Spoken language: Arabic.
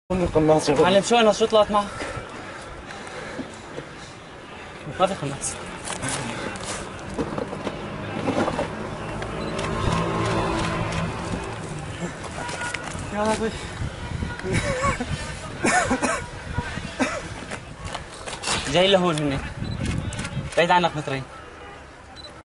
القناص يا معلم شو انا شو طلعت معك؟ ما في قناص. يا لهوي جاي لهون هني بعيد عنك مترين.